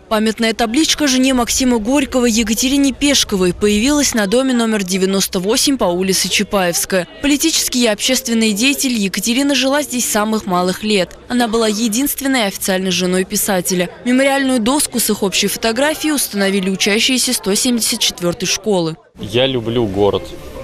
Памятная табличка жене Максима Горького Екатерине Пешковой появилась на доме номер 98 по улице Чапаевская. Политический и общественный деятель Екатерина жила здесь с самых малых лет. Она была единственной официальной женой писателя. Мемориальную доску с их общей фотографией установили учащиеся 174-й школы. Я люблю город,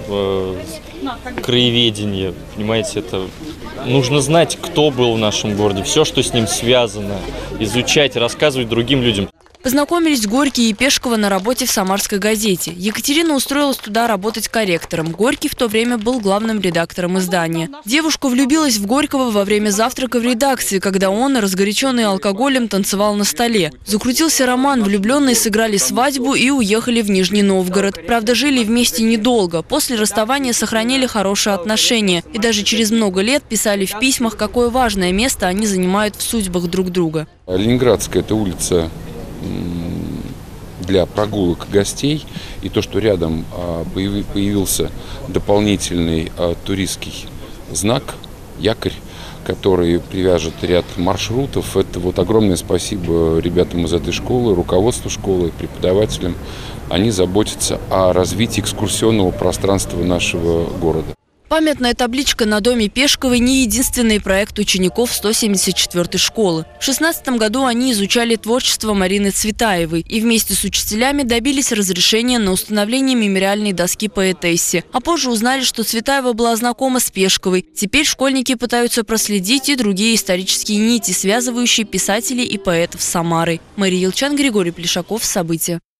краеведение, понимаете, это нужно знать, кто был в нашем городе, все, что с ним связано, изучать, рассказывать другим людям. Познакомились Горький и Пешкова на работе в «Самарской газете». Екатерина устроилась туда работать корректором. Горький в то время был главным редактором издания. Девушка влюбилась в Горького во время завтрака в редакции, когда он, разгоряченный алкоголем, танцевал на столе. Закрутился роман, влюбленные сыграли свадьбу и уехали в Нижний Новгород. Правда, жили вместе недолго. После расставания сохранили хорошие отношения. И даже через много лет писали в письмах, какое важное место они занимают в судьбах друг друга. Ленинградская – это улица для прогулок гостей, и то, что рядом появился дополнительный туристский знак, якорь, который привяжет ряд маршрутов, это вот огромное спасибо ребятам из этой школы, руководству школы, преподавателям. Они заботятся о развитии экскурсионного пространства нашего города. Памятная табличка на доме Пешковой не единственный проект учеников 174-й школы. В 2016 году они изучали творчество Марины Цветаевой и вместе с учителями добились разрешения на установление мемориальной доски поэтессе. А позже узнали, что Цветаева была знакома с Пешковой. Теперь школьники пытаются проследить и другие исторические нити, связывающие писателей и поэтов с Самарой. Мария Елчан, Григорий Плешаков. События.